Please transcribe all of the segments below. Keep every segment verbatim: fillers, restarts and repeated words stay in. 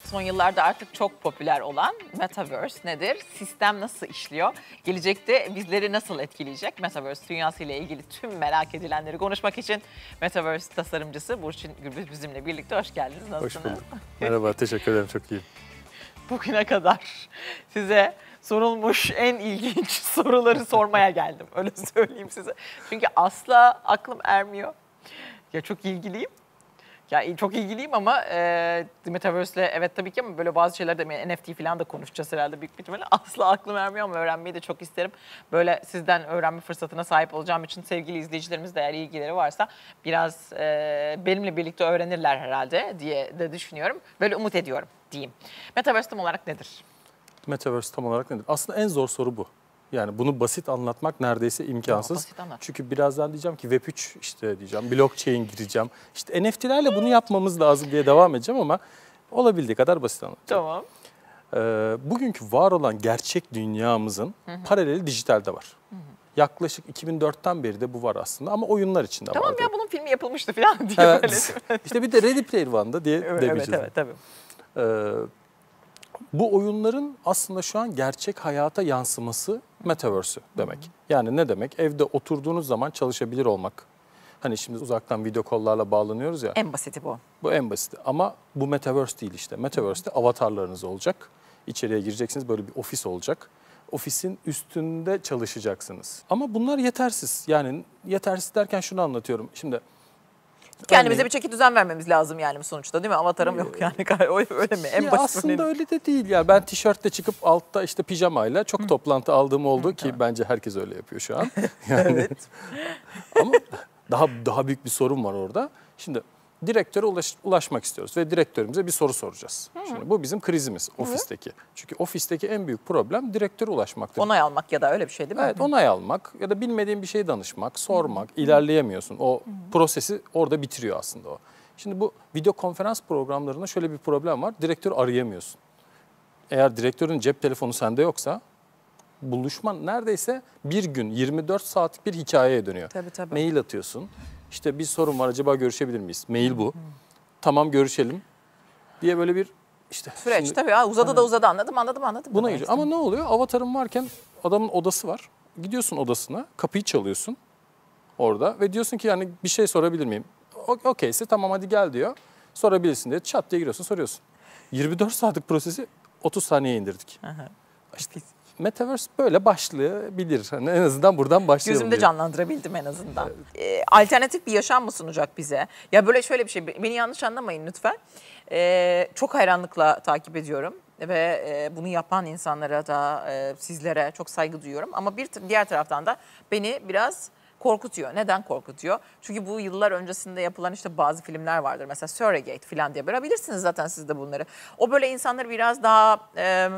Son yıllarda artık çok popüler olan Metaverse nedir? Sistem nasıl işliyor? Gelecekte bizleri nasıl etkileyecek? Metaverse dünyası ile ilgili tüm merak edilenleri konuşmak için Metaverse tasarımcısı Burçin Gürbüz bizimle birlikte. Hoş geldiniz. Nasılsınız? Hoş bulduk. Merhaba, teşekkür ederim. Çok iyiyim. Bugüne kadar size sorulmuş en ilginç soruları sormaya geldim. Öyle söyleyeyim size. Çünkü asla aklım ermiyor. Ya çok ilgiliyim. Ya çok ilgiliyim ama e, Metaverse'le evet tabii ki, ama böyle bazı şeyler de N F T falan da konuşacağız herhalde büyük bir ihtimalle. Asla aklım ermiyor ama öğrenmeyi de çok isterim. Böyle sizden öğrenme fırsatına sahip olacağım için sevgili izleyicilerimiz de eğer ilgileri varsa biraz e, benimle birlikte öğrenirler herhalde diye de düşünüyorum. Böyle umut ediyorum diyeyim. Metaverse tam olarak nedir? Metaverse tam olarak nedir? Aslında en zor soru bu. Yani bunu basit anlatmak neredeyse imkansız. Yo, Çünkü birazdan diyeceğim ki Web üç işte diyeceğim, blockchain gireceğim. İşte N F T'lerle bunu yapmamız lazım diye devam edeceğim ama olabildiği kadar basit anlatacağım. Tamam. Ee, bugünkü var olan gerçek dünyamızın hı hı. paraleli dijitalde var. Hı hı. Yaklaşık iki bin dörtten beri de bu var aslında ama oyunlar içinde tamam vardı. Tamam ya, bunun filmi yapılmıştı falan diye evet. böyle. İşte bir de Ready Player One'da diye evet, demeyeceğiz. Evet, evet tabii. Ee, Bu oyunların aslında şu an gerçek hayata yansıması Metaverse'ü demek. Hı hı. Yani ne demek? Evde oturduğunuz zaman çalışabilir olmak. Hani şimdi uzaktan video call'larla bağlanıyoruz ya. En basiti bu. Bu en basiti ama bu Metaverse değil işte. Metaverse'te avatarlarınız olacak. İçeriye gireceksiniz, böyle bir ofis olacak. Ofisin üstünde çalışacaksınız. Ama bunlar yetersiz. Yani yetersiz derken şunu anlatıyorum. Şimdi kendimize bir çeki düzen vermemiz lazım yani sonuçta, değil mi? Avatarım yok yani, öyle mi? En ya basit aslında önemli. öyle de değil ya. Ben tişörtle çıkıp altta işte pijamayla çok Hı. toplantı aldığım oldu Hı, ki evet. bence herkes öyle yapıyor şu an. Yani, evet. Ama daha daha büyük bir sorun var orada. Şimdi direktöre ulaş, ulaşmak istiyoruz ve direktörümüze bir soru soracağız. Hı. Şimdi bu bizim krizimiz ofisteki. Hı. Çünkü ofisteki en büyük problem direktöre ulaşmaktır. Onay almak ya da öyle bir şey değil mi? Evet, onay almak ya da bilmediğin bir şeyi danışmak, sormak, Hı. ilerleyemiyorsun. O Hı. prosesi orada bitiriyor aslında o. Şimdi bu video konferans programlarında şöyle bir problem var. Direktörü arayamıyorsun. Eğer direktörün cep telefonu sende yoksa buluşman neredeyse bir gün yirmi dört saatlik bir hikayeye dönüyor. Tabii, tabii. Mail atıyorsun. İşte bir sorun var, acaba görüşebilir miyiz? Mail bu. Hı. Tamam, görüşelim diye böyle bir işte süreç şimdi, tabii. Ha, uzadı hani, da uzadı anladım anladım anladım. Buna giriyor. Ama ne oluyor? Avatarın varken adamın odası var. Gidiyorsun odasına, kapıyı çalıyorsun orada ve diyorsun ki yani bir şey sorabilir miyim? Okeyse tamam hadi gel diyor. Sorabilirsin diye çat diye giriyorsun, soruyorsun. yirmi dört saatlik prosesi otuz saniyeye indirdik. Aha. İşte Metaverse böyle başlayabilir. Hani en azından buradan başlayalım. Gözümde diye. Canlandırabildim en azından. Evet. Ee, alternatif bir yaşam mı sunacak bize? Ya böyle şöyle bir şey, beni yanlış anlamayın lütfen. Ee, çok hayranlıkla takip ediyorum ve e, bunu yapan insanlara da e, sizlere çok saygı duyuyorum. Ama bir diğer taraftan da beni biraz korkutuyor. Neden korkutuyor? Çünkü bu yıllar öncesinde yapılan işte bazı filmler vardır. Mesela Surrogate falan diye, böyle bilirsiniz zaten siz de bunları. O böyle insanları biraz daha e,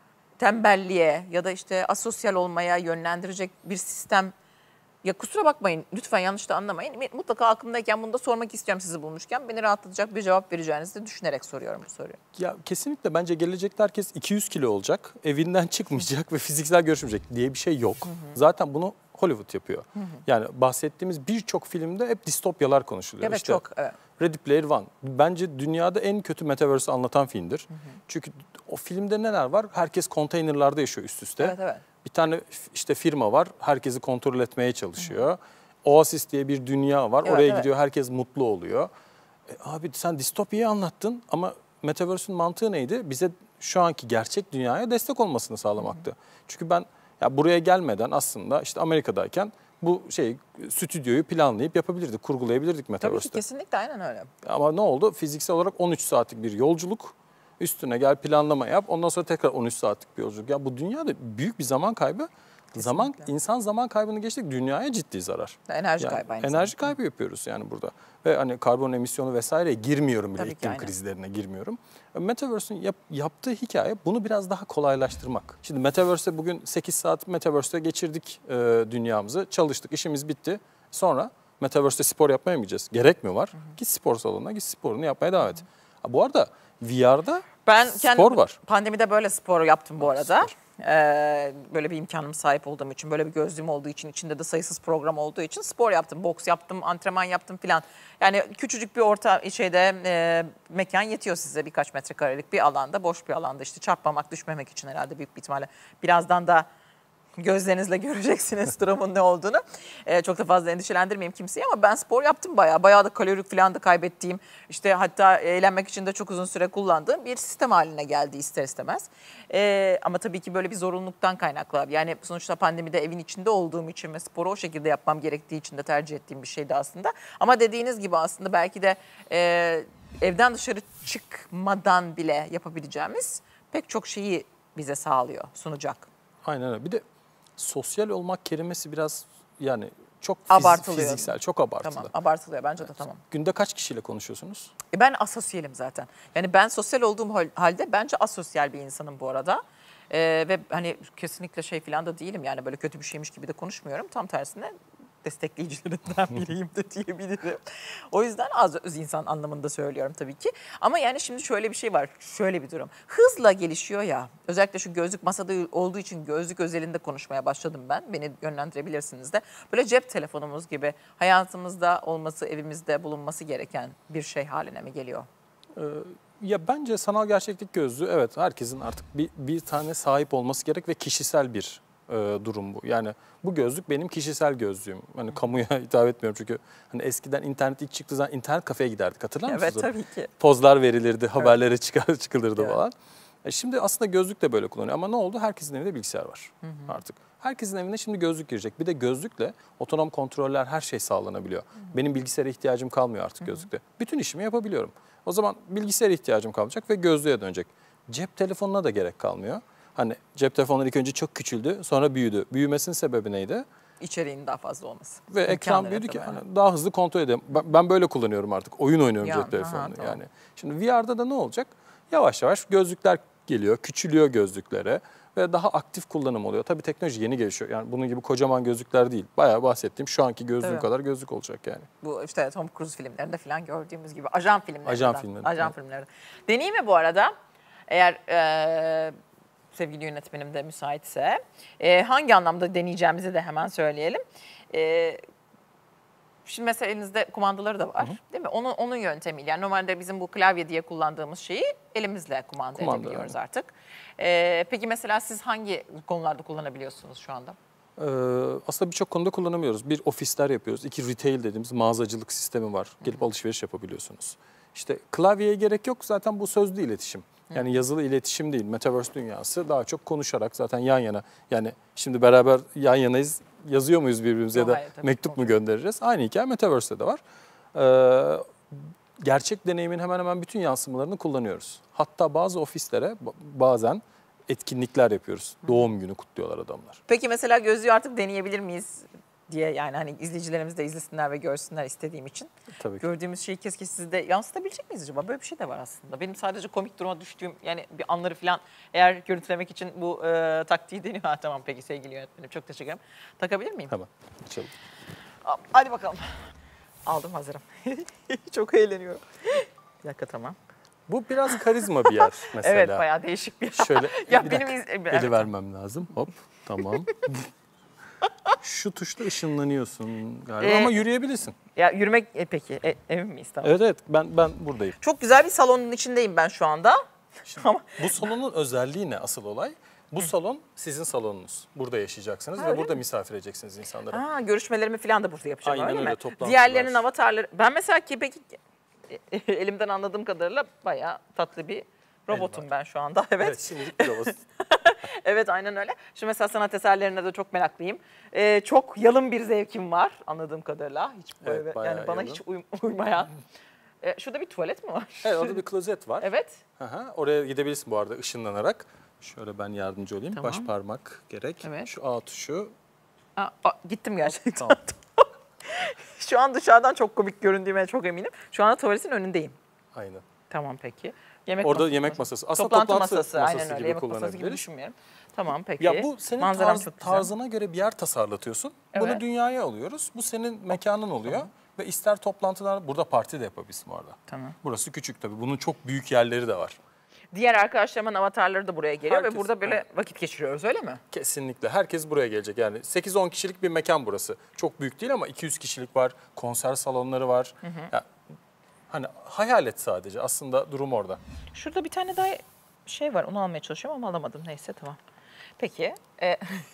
tembelliğe ya da işte asosyal olmaya yönlendirecek bir sistem. Ya kusura bakmayın, lütfen yanlış da anlamayın. Mutlaka aklımdayken bunu da sormak istiyorum sizi bulmuşken. Beni rahatlatacak bir cevap vereceğinizi de düşünerek soruyorum bu soruyu. Ya kesinlikle bence gelecekte herkes iki yüz kilo olacak, evinden çıkmayacak ve fiziksel görüşmeyecek diye bir şey yok. Hı hı. Zaten bunu Hollywood yapıyor. Hı hı. Yani bahsettiğimiz birçok filmde hep distopyalar konuşuluyor. Evet, işte çok. Evet. Ready Player One bence dünyada en kötü Metaverse'ı anlatan filmdir. Hı hı. Çünkü o filmde neler var? Herkes konteynerlarda yaşıyor üst üste. Evet, evet. Bir tane işte firma var, herkesi kontrol etmeye çalışıyor. Hı hı. Oasis diye bir dünya var, evet, oraya evet. gidiyor, herkes mutlu oluyor. E, abi sen distopyayı anlattın ama Metaverse'ün mantığı neydi? Bize şu anki gerçek dünyaya destek olmasını sağlamaktı. Hı hı. Çünkü ben ya buraya gelmeden aslında işte Amerika'dayken bu şey stüdyoyu planlayıp yapabilirdik, kurgulayabilirdik Metaverse'te. Tabii ki, kesinlikle aynen öyle. Ama ne oldu? Fiziksel olarak on üç saatlik bir yolculuk. Üstüne gel planlama yap. Ondan sonra tekrar on üç saatlik bir yolculuk. Ya bu dünyada büyük bir zaman kaybı. Kesinlikle. Zaman insan zaman kaybını geçtik, dünyaya ciddi zarar. Enerji yani, kaybı aynı Enerji zamanda. kaybı yapıyoruz yani burada. Ve hani karbon emisyonu vesaireye girmiyorum bile, Tabii iklim ki, krizlerine girmiyorum. Metaverse'ün yap, yaptığı hikaye bunu biraz daha kolaylaştırmak. Şimdi Metaverse'de bugün sekiz saat Metaverse'de geçirdik e, dünyamızı. Çalıştık, işimiz bitti. Sonra Metaverse'de spor yapmaya mı gideceğiz? Gerek mi var? Hı hı. Git spor salonuna, git sporunu yapmaya devam et. Ha, bu arada V R'da Ben spor kendim var. pandemide böyle spor yaptım bu arada. Spor. Ee, böyle bir imkanım sahip olduğum için, böyle bir gözlüğüm olduğu için, içinde de sayısız program olduğu için spor yaptım. Boks yaptım, antrenman yaptım filan. Yani küçücük bir orta şeyde e, mekan yetiyor size, birkaç metrekarelik bir alanda, boş bir alanda işte çarpmamak, düşmemek için herhalde büyük bir ihtimalle. Birazdan da gözlerinizle göreceksiniz durumun ne olduğunu. Ee, çok da fazla endişelendirmeyeyim kimseyi ama ben spor yaptım bayağı. Bayağı da kalori falan da kaybettiğim, işte hatta eğlenmek için de çok uzun süre kullandığım bir sistem haline geldi ister istemez. Ee, ama tabii ki böyle bir zorunluluktan kaynaklı. Yani sonuçta pandemide evin içinde olduğum için ve sporu o şekilde yapmam gerektiği için de tercih ettiğim bir şeydi aslında. Ama dediğiniz gibi aslında belki de e, evden dışarı çıkmadan bile yapabileceğimiz pek çok şeyi bize sağlıyor, sunacak. Aynen öyle. Bir de sosyal olmak kelimesi biraz yani çok fiz- Abartılıyor. fiziksel, çok abartılı. Tamam, abartılıyor bence de, tamam. Günde kaç kişiyle konuşuyorsunuz? E ben asosyalim zaten. Yani ben sosyal olduğum hal- halde bence asosyal bir insanım bu arada. Ee, ve hani kesinlikle şey falan da değilim, yani böyle kötü bir şeymiş gibi de konuşmuyorum. Tam tersine destekleyicilerinden biriyim de diyebilirim. O yüzden az öz insan anlamında söylüyorum tabii ki. Ama yani şimdi şöyle bir şey var, şöyle bir durum. Hızla gelişiyor ya, özellikle şu gözlük masada olduğu için gözlük özelinde konuşmaya başladım ben. Beni yönlendirebilirsiniz de. Böyle cep telefonumuz gibi hayatımızda olması, evimizde bulunması gereken bir şey haline mi geliyor? Ee, ya bence sanal gerçeklik gözlüğü, evet, herkesin artık bir, bir tane sahip olması gerek ve kişisel bir e, durum bu. Yani bu gözlük benim kişisel gözlüğüm. Hani kamuya hitap etmiyorum çünkü hani eskiden internet ilk çıktığı zaman internet kafeye giderdik, hatırlar mısınız? Evet, tabii ki. Pozlar verilirdi, haberlere çıkar, çıkılırdı Evet. falan. E şimdi aslında gözlük de böyle kullanıyor ama ne oldu? Herkesin evinde bilgisayar var hı hı. artık. Herkesin evine şimdi gözlük girecek. Bir de gözlükle otonom kontroller, her şey sağlanabiliyor. Hı hı. Benim bilgisayara ihtiyacım kalmıyor artık, hı hı, gözlükle. Bütün işimi yapabiliyorum. O zaman bilgisayara ihtiyacım kalmayacak ve gözlüğe dönecek. Cep telefonuna da gerek kalmıyor. Hani cep telefonları ilk önce çok küçüldü, sonra büyüdü. Büyümesinin sebebi neydi? İçeriğinin daha fazla olması. Ve İmkan ekran büyüdü ki yani. hani daha hızlı kontrol edeyim. Ben, ben böyle kullanıyorum artık. Oyun oynuyorum Ya, cep telefonunu aha, tamam. yani. Şimdi V R'da da ne olacak? Yavaş yavaş gözlükler geliyor, küçülüyor gözlüklere ve daha aktif kullanım oluyor. Tabii teknoloji yeni gelişiyor. Yani bunun gibi kocaman gözlükler değil. Bayağı bahsettiğim şu anki gözlüğüm Tabii. kadar gözlük olacak yani. Bu işte Tom Cruise filmlerinde falan gördüğümüz gibi ajan filmlerinde. Ajan filmlerinde. Ajan Evet. filmlerinde. Deneyeyim mi bu arada? Eğer e, sevgili yönetmenim de müsaitse. E, hangi anlamda deneyeceğimizi de hemen söyleyelim. E, Şimdi mesela elinizde kumandaları da var, hı hı, değil mi? Onun, onun yöntemiyle. Yani normalde bizim bu klavye diye kullandığımız şeyi elimizle kumanda, kumanda edebiliyoruz yani artık. Ee, peki mesela siz hangi konularda kullanabiliyorsunuz şu anda? Ee, aslında birçok konuda kullanamıyoruz. Bir, ofisler yapıyoruz. İki, retail dediğimiz mağazacılık sistemi var. Gelip, hı hı, alışveriş yapabiliyorsunuz. İşte klavyeye gerek yok, zaten bu sözlü iletişim. Yani yazılı iletişim değil. Metaverse dünyası daha çok konuşarak zaten yan yana. Yani şimdi beraber yan yanayız. Yazıyor muyuz birbirimize, Yok, ya da hayır, mektup mu göndeririz? Aynı hikaye Metaverse'de de var. Ee, gerçek deneyimin hemen hemen bütün yansımalarını kullanıyoruz. Hatta bazı ofislere bazen etkinlikler yapıyoruz. Doğum günü kutluyorlar adamlar. Peki mesela gözlüğü artık deneyebilir miyiz diye, yani hani izleyicilerimiz de izlesinler ve görsünler istediğim için. Tabii ki. Gördüğümüz şeyi keşke siz de yansıtabilecek miyiz acaba? Böyle bir şey de var aslında. Benim sadece komik duruma düştüğüm yani bir anları falan eğer görüntülemek için bu e, taktiği deniyor. Ha, tamam peki sevgili yönetmenim, çok teşekkür ederim. Takabilir miyim? Hemen açalım. Hadi bakalım. Aldım, hazırım. Çok eğleniyorum. Bir dakika, tamam. Bu biraz karizma bir yer mesela. Evet, bayağı değişik bir yer. Şöyle ya bir benim dakika, iz... eli vermem lazım. Hop, tamam. Şu tuşla ışınlanıyorsun galiba, Ee, ama yürüyebilirsin. Ya yürümek e, peki e, emin miyiz? Tamam. Evet evet, ben ben buradayım. Çok güzel bir salonun içindeyim ben şu anda. Şimdi, bu salonun özelliği ne, asıl olay? Bu salon sizin salonunuz. Burada yaşayacaksınız Ha, ve öyle burada mi? misafir edeceksiniz insanları. Ha, görüşmelerimi falan da burada yapacağım, Aynen öyle öyle, mi? toplantılar. Diğerlerinin avatarları. Ben mesela ki peki elimden anladığım kadarıyla bayağı tatlı bir robotum ben şu anda. Evet. Evet, şimdilik bir robot. Evet, aynen öyle. Şimdi mesela sanat eserlerine de çok meraklıyım. Ee, çok yalın bir zevkim var anladığım kadarıyla. Hiç böyle, Evet, bayağı yani bana yalın. hiç uy- uymayan. Ee, şurada bir tuvalet mi var? Evet, orada bir klozet var. Evet. Aha, oraya gidebilirsin bu arada ışınlanarak. Şöyle ben yardımcı olayım. Tamam. Baş parmak gerek. Evet. Şu A tuşu. Aa, aa, gittim gerçekten. Tamam. Şu an dışarıdan çok komik göründüğüme çok eminim. Şu anda tuvaletin önündeyim. Aynen. Tamam peki. Yemek Orada masası. yemek masası. Aslında toplantı, toplantı masası. masası Aynen öyle. gibi Yemek masası gibi kullanabiliriz. düşünmüyorum. Tamam peki. Ya bu senin Manzaram tarz- çok güzel. tarzına göre bir yer tasarlatıyorsun. Evet. Bunu dünyaya alıyoruz. Bu senin mekanın oluyor. Ve ister toplantılar, burada parti de yapabilirsin bu arada. Tamam. Burası küçük tabii. Bunun çok büyük yerleri de var. Diğer arkadaşlarımın avatarları da buraya geliyor Herkes- ve burada böyle evet. vakit geçiriyoruz, öyle mi? Kesinlikle. Herkes buraya gelecek. Yani sekiz on kişilik bir mekan burası. Çok büyük değil ama iki yüz kişilik var. Konser salonları var. Ya, hani hayal et sadece. Aslında durum orada. Şurada bir tane daha şey var, onu almaya çalışıyorum ama alamadım. Neyse, tamam. Peki. E,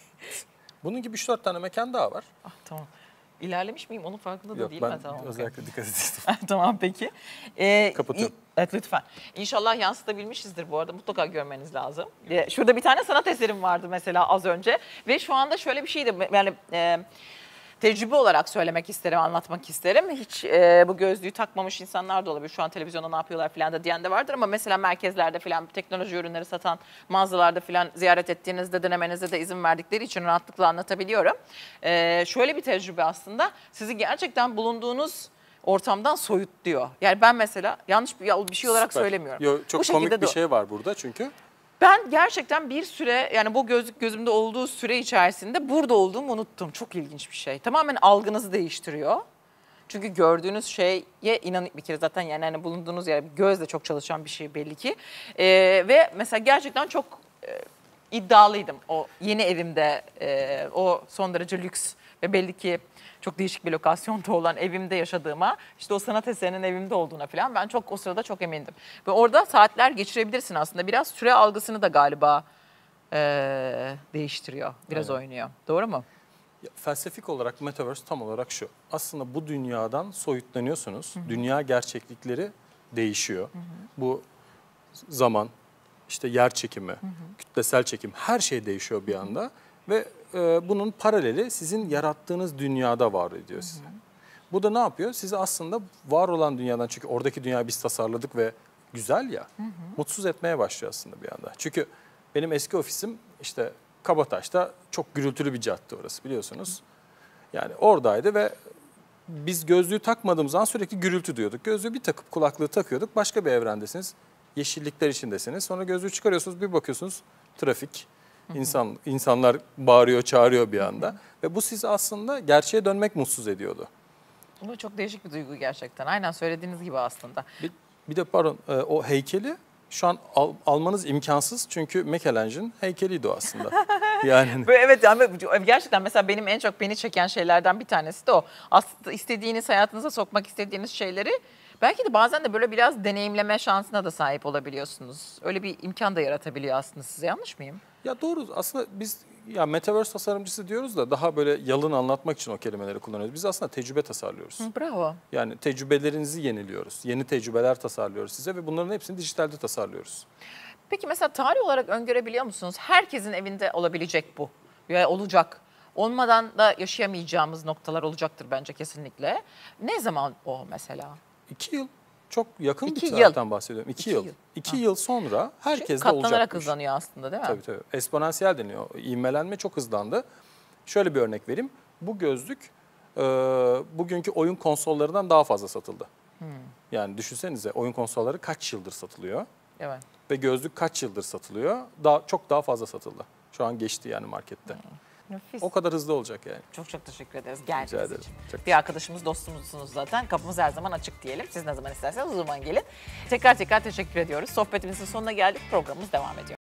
Bunun gibi üç dört tane mekan daha var. ah, tamam. İlerlemiş miyim? Onun farkında da Yok, değilim. ben Ha, tamam, okey. özellikle dikkat edeyim. Tamam, peki. Ee, Kapatıyorum. i- Evet, lütfen. İnşallah yansıtabilmişizdir bu arada. Mutlaka görmeniz lazım. Ee, şurada bir tane sanat eserim vardı mesela az önce. Ve şu anda şöyle bir şey de yani e, tecrübe olarak söylemek isterim, anlatmak isterim. Hiç e, bu gözlüğü takmamış insanlar da olabilir. Şu an televizyonda ne yapıyorlar falan da diyen de vardır. Ama mesela merkezlerde falan teknoloji ürünleri satan mağazalarda falan ziyaret ettiğinizde denemenize de izin verdikleri için rahatlıkla anlatabiliyorum. Ee, şöyle bir tecrübe aslında. Sizi gerçekten bulunduğunuz ortamdan soyutluyor. Yani ben mesela yanlış bir, bir şey olarak Süper. söylemiyorum. Yo, çok Bu şekilde komik bir de- şey var burada çünkü. Ben gerçekten bir süre, yani bu gözlük gözümde olduğu süre içerisinde burada olduğumu unuttum. Çok ilginç bir şey. Tamamen algınızı değiştiriyor. Çünkü gördüğünüz şeye inanın bir kere zaten yani hani bulunduğunuz yer gözle çok çalışan bir şey belli ki. Ee, ve mesela gerçekten çok e, iddialıydım o yeni evimde, e, o son derece lüks ve belli ki çok değişik bir lokasyonda olan evimde yaşadığıma, işte o sanat eserinin evimde olduğuna falan ben çok o sırada çok emindim. Ve orada saatler geçirebilirsin aslında. Biraz süre algısını da galiba e, değiştiriyor, biraz Evet. oynuyor. Doğru mu? Ya, felsefik olarak Metaverse tam olarak şu. Aslında bu dünyadan soyutlanıyorsunuz. Dünya gerçeklikleri değişiyor. Bu zaman, işte yer çekimi, kütlesel çekim her şey değişiyor bir anda. Ve e, bunun paraleli sizin yarattığınız dünyada var ediyor size. Bu da ne yapıyor? Sizi aslında var olan dünyadan, çünkü oradaki dünyayı biz tasarladık ve güzel ya, mutsuz etmeye başlıyor aslında bir anda. Çünkü benim eski ofisim işte Kabataş'ta, çok gürültülü bir cadde orası biliyorsunuz. Yani oradaydı ve biz gözlüğü takmadığımız zaman sürekli gürültü duyuyorduk. Gözlüğü bir takıp kulaklığı takıyorduk, başka bir evrendesiniz. Yeşillikler içindesiniz. Sonra gözlüğü çıkarıyorsunuz, bir bakıyorsunuz trafik. İnsan, insanlar bağırıyor, çağırıyor bir anda. Ve bu sizi aslında gerçeğe dönmek mutsuz ediyordu. Bu çok değişik bir duygu gerçekten. Aynen söylediğiniz gibi aslında. Bir, bir de pardon, e, o heykeli şu an al- almanız imkansız. Çünkü Michelangelo'nun heykeliydi o aslında. Yani Böyle evet, yani gerçekten mesela benim en çok beni çeken şeylerden bir tanesi de o. Aslında istediğiniz, hayatınıza sokmak istediğiniz şeyleri belki de bazen de böyle biraz deneyimleme şansına da sahip olabiliyorsunuz. Öyle bir imkan da yaratabiliyor aslında size, yanlış mıyım? ya doğru, aslında biz ya Metaverse tasarımcısı diyoruz da daha böyle yalın anlatmak için o kelimeleri kullanıyoruz. Biz aslında tecrübe tasarlıyoruz. Hı, bravo. Yani tecrübelerinizi yeniliyoruz. Yeni tecrübeler tasarlıyoruz size ve bunların hepsini dijitalde tasarlıyoruz. Peki mesela tarih olarak öngörebiliyor musunuz? Herkesin evinde olabilecek bu. Ya olacak. Olmadan da yaşayamayacağımız noktalar olacaktır bence kesinlikle. Ne zaman o mesela? İki yıl, çok yakın İki bir yıl. tarihten bahsediyorum. İki, İki yıl. yıl. İki Ha. yıl sonra herkes de Katlanarak olacak. bu iş. hızlanıyor aslında, değil mi? Tabii tabii. Eksponansiyel deniyor. İvmelenme çok hızlandı. Şöyle bir örnek vereyim. Bu gözlük e, bugünkü oyun konsollarından daha fazla satıldı. Hmm. Yani düşünsenize, oyun konsolları kaç yıldır satılıyor Evet. ve gözlük kaç yıldır satılıyor? Daha çok daha fazla satıldı. Şu an geçti yani markette. Nefis. O kadar hızlı olacak yani. Çok çok teşekkür ederiz geldiğiniz Rica ederim. için. Çok Bir arkadaşımız, dostumuzsunuz zaten. Kapımız her zaman açık diyelim. Siz ne zaman isterseniz o zaman gelin. Tekrar tekrar teşekkür ediyoruz. Sohbetimizin sonuna geldik. Programımız devam ediyor.